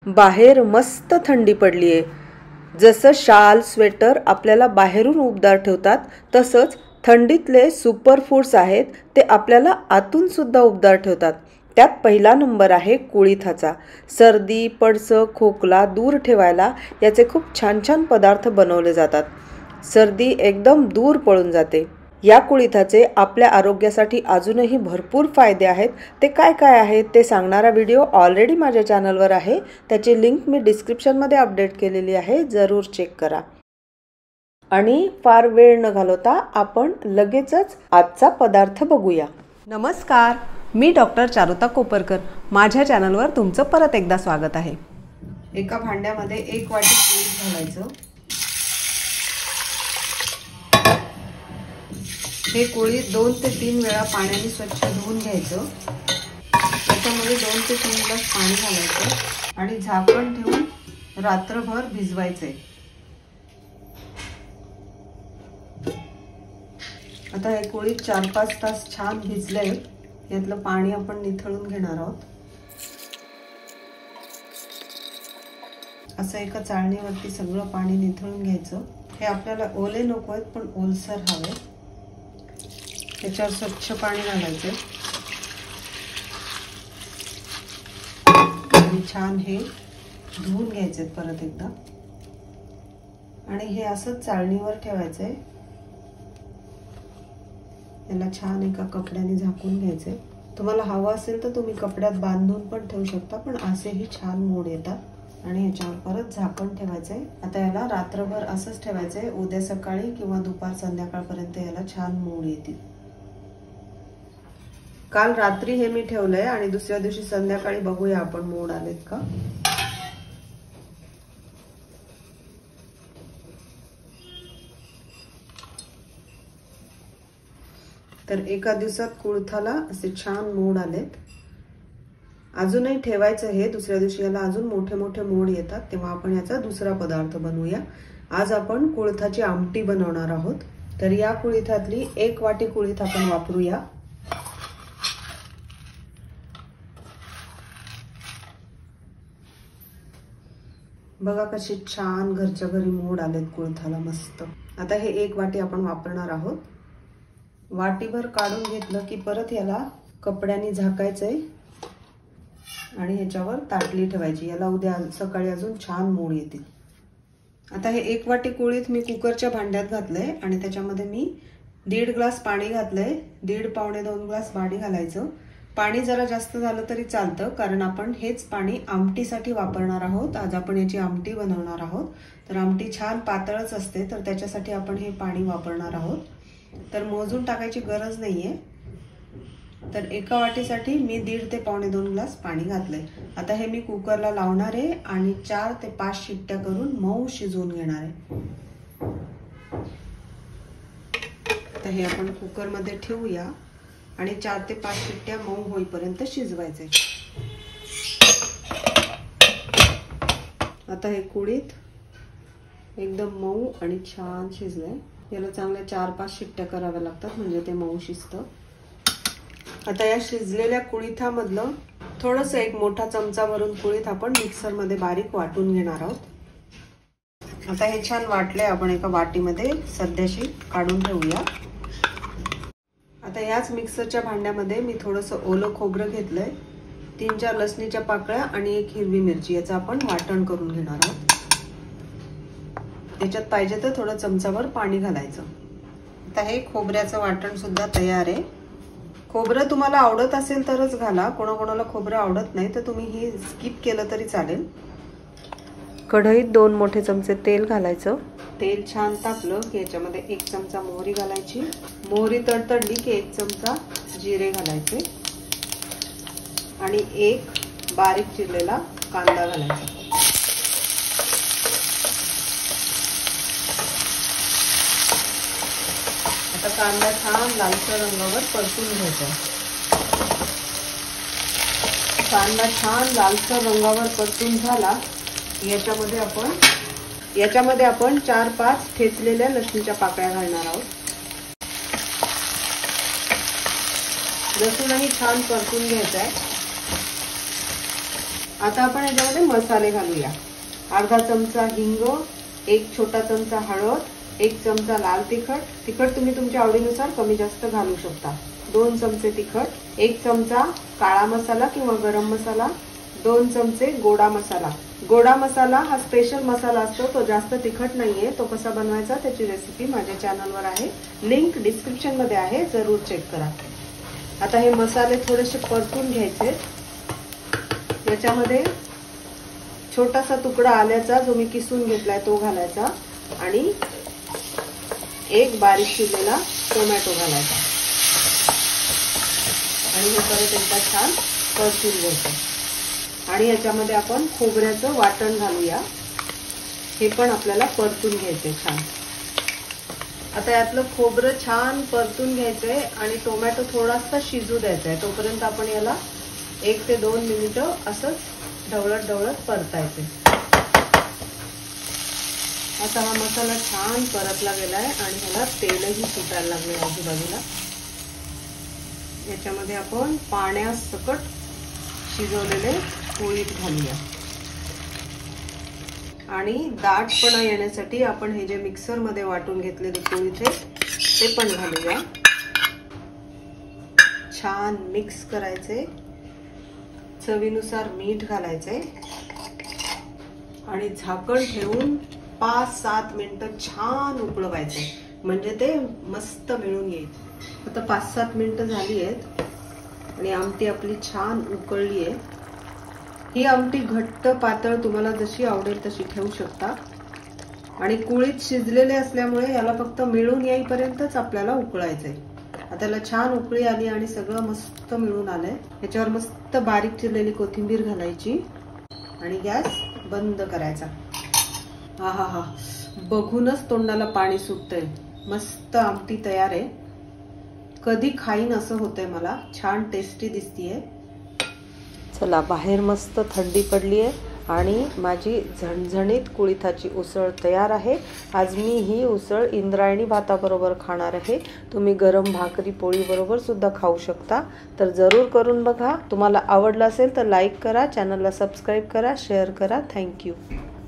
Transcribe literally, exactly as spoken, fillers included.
बाहेर मस्त थंडी पडली आहे। जसं शाल स्वेटर आपल्याला बाहेरून उबदार ठेवतात, तसंच थंडीतले सुपर फूड्स आहेत ते आपल्याला आतून सुद्धा उबदार ठेवतात। त्यात पहिला नंबर आहे कुळिथाचा। सर्दी, पडसं, खोकला दूर ठेवायला याचे खूप छान छान पदार्थ बनवले जातात। सर्दी एकदम दूर पळून जाते। या कुळिथाचे आपल्या आरोग्यासाठी अजूनही भरपूर फायदे आहेत। ते काय काय आहेत ते सांगणारा व्हिडिओ ऑलरेडी माझ्या चॅनलवर आहे, त्याची लिंक मी डिस्क्रिप्शनमध्ये अपडेट केलेली आहे, जरूर चेक करा। आणि फार वेळ न घालवता आपण लगेचच आजचा पदार्थ बघूया। नमस्कार, मी डॉक्टर चारुता कोपरकर। माझ्या चॅनलवर तुमचं परत एकदा स्वागत आहे। एका भांड्यामध्ये एक वाटी कुळीथ घालायचं। हे कुळीथ दोन ते तीन वेळा पाण्याने स्वच्छ धुवून घ्यायचं। त्याच्यामध्ये दोन ते तीन ग्लास पाणी घालायचं आणि झाकण ठेवून रात्रभर भिजवायचे। आता हे कुळीथ चार पाच तास छान भिजले। यातलं पाणी आपण निथळून घेणार आहोत। असं एका चाळणीवरती सगळं पाणी निथळून घ्यायचं। हे आपल्याला ओले नको आहेत, पण ओलसर हवे। त्याच्यावर स्वच्छ पाणी घालायचं आणि छान हे धुवून घ्यायचे परत एकदा। आणि हे असं चाळणीवर ठेवायचंय। याला छान एका कपड्याने झाकून घ्यायचे। तुम्हाला हवं असेल तर तुम्ही कपड्यात बांधून पण ठेवू शकता, पण असेही छान मोड येतात। आणि ह्याच्यावर परत झाकण ठेवायचंय। आता याला रात्रभर असंच ठेवायचंय। उद्या सकाळी किंवा दुपार संध्याकाळपर्यंत याला छान मोड येतील। काल रात्री हे मी ठेवलंय आणि दुसऱ्या दिवशी संध्याकाळी बघूया आपण मोड आलेत का। तर एका दिवसात कुळथाला असे छान मोड आलेत। अजूनही ठेवायचं हे, दुसऱ्या दिवशी याला अजून मोठे मोठे मोड येतात, तेव्हा आपण याचा दुसरा पदार्थ बनवूया। आज आपण कुळथाची आमटी बनवणार आहोत। तर या कुळिथातली एक वाटी कुळीथ आपण वापरूया। बघा कशी छान घरच्या घरी मोड आलेत कुळथाला मस्त। आता हे एक वाटी आपण वापरणार आहोत। वाटीभर काढून घेतलं की परत याला कपड्याने झाकायचंय आणि ह्याच्यावर ताटली ठेवायची। याला उद्या सकाळी अजून छान मोड येतील। आता हे एक वाटी कुळीथ मी कुकरच्या भांड्यात घातलंय आणि त्याच्यामध्ये मी दीड ग्लास पाणी घातलंय। दीड पावणे दोन ग्लास पाणी घालायचं। पाणी जरा जास्त झालं तरी चालतं, कारण आपण हेच पाणी आमटीसाठी वापरणार आहोत। आज आपण याची आमटी बनवणार आहोत। तर आमटी छान पातळच असते, तर त्याच्यासाठी आपण हे पाणी वापरणार आहोत। तर मोजून टाकायची गरज नाहीये। तर एका वाटीसाठी मी दीड ते पावणे दोन ग्लास पाणी घातलंय। आता हे मी कुकरला लावणार आहे आणि चार ते पाच शिट्ट्या करून मऊ शिजवून घेणार आहे। तर हे आपण कुकरमध्ये ठेवूया आणि चार ते पाच शिट्ट्या मऊ होईपर्यंत शिजवायचे। आता हे कुळीथ एकदम मऊ आणि छान शिजलंय। याला चांगल्या चार पाच शिट्ट्या कराव्या लागतात, म्हणजे ते मऊ शिजतं। आता या शिजलेल्या कुळीथामधलं थोडंसं एक मोठा चमचा भरून कुळीथ आपण मिक्सरमध्ये बारीक वाटून घेणार आहोत। आता हे छान वाटले, आपण एका वाटीमध्ये सध्याशी काढून ठेवूया। आता याच मिक्सरच्या भांड्यामध्ये मी थोडंसं ओलं खोबरं घेतलंय, तीन चार लसणीच्या पाकळ्या आणि एक हिरवी मिरची, याचं आपण वाटण करून घेणार आहोत। याच्यात पाहिजे तर थोडं चमचाभर पाणी घालायचं। आता हे खोबऱ्याचं वाटण सुद्धा तयार आहे। खोबरं तुम्हाला आवडत असेल तरच घाला, कोणाकोणाला खोबरं आवडत नाही तर तुम्ही हे स्किप केलं तरी चालेल। कढईत दोन मोठे चमचे तेल घालायचं। तेल छान तापलं की याच्यामध्ये एक चमचा मोहरी घालायची। मोहरी तडतडली की एक चमचा जिरे घालायचे आणि एक बारीक चिरलेला कांदा घालायचा। आता कांदा छान लालसर रंगावर परतून घ्यायचा। कांदा छान लालसर रंगावर परतून झाला, याच्यामध्ये आपण याच्यामध्ये आपण चार पाच ठेचलेल्या लसणीच्या पाकळ्या घालणार आहोत। लसूणही छान परतून घ्यायचा आहे। आता आपण याच्यामध्ये मसाले घालूया। अर्धा चमचा हिंग, एक छोटा चमचा हळद, एक चमचा लाल तिखट, तिखट तुम्ही तुमच्या आवडीनुसार कमी जास्त घालू शकता, दोन चमचे तिखट, एक चमचा काळा मसाला किंवा गरम मसाला, दोन चमचे गोडा मसाला। गोडा मसाला हा स्पेशल मसाला असतो, तो जास्त तिखट नाहीये। तो कसा बनवायचा त्याची रेसिपी माझ्या चॅनलवर आहे, लिंक डिस्क्रिप्शन मध्ये आहे, जरूर चेक करा। आता हे मसाले थोडेसे परतून घ्यायचे। याच्यामध्ये छोटासा तुकडा आल्याचा जो मी किसून घेतलाय तो घालायचा आणि एक बारीक चिरलेला टोमॅटो घालायचा आणि हे परत एकदा छान परतून घ्यायचं। आणि याच्यामध्ये आपण खोबऱ्याचं वाटण घालूया, हे पण आपल्याला परतून घ्यायचंय छान। आता यातलं खोबरं छान परतून घ्यायचंय आणि टोमॅटो थोडासा शिजू द्यायचा आहे, तोपर्यंत आपण याला एक ते दोन मिनिटं असंच ढवळत ढवळत परतायचे। आता हा मसाला छान परतला गेलाय आणि ह्याला तेलही सुटायला लागले आजूबाजूला। याच्यामध्ये आपण पाण्यासकट शिजवलेले कुळीथ घालूया आणि दाटपणा येण्यासाठी आपण हे जे मिक्सर मध्ये वाटून घेतलेले कुळीथ ते पण घालूया। छान मिक्स करायचे, चवीनुसार मीठ घालायचे आणि झाकण ठेवून पाच सात मिनिटं छान उकळवायचे, म्हणजे ते मस्त मिळून येईल। आता पाच सात मिनिटं झाली आहेत आणि आमटी आपली छान उकळली आहे। ही आमटी घट्ट पातळ तुम्हाला जशी आवडेल तशी ठेवू शकता आणि कुळीथ शिजलेले असल्यामुळे याला फक्त मिळून येईपर्यंतच आपल्याला उकळायचंय। आता याला छान उकळी आली आणि सगळं मस्त मिळून आलंय। याच्यावर मस्त बारीक चिरलेली कोथिंबीर घालायची आणि गॅस बंद करायचा। हा हा हा, बघूनच तोंडाला पाणी सुटतंय। मस्त आमटी तयार आहे, कधी खाईन असं होतंय मला, छान टेस्टी दिसतीये। चला, बाहेर मस्त थंडी पडली आहे आणि माझी झणझणीत कुळिथाची उसळ तयार आहे। आज मी ही उसळ इंद्रायणी भाताबरोबर खाणार आहे, तुम्ही गरम भाकरी पोळी बरोबर सुद्धा खाऊ शकता। तर जरूर करून बघा, तुम्हाला आवडलं असेल तर लाईक करा, चॅनलला सबस्क्राईब करा, शेअर करा। थँक्यू।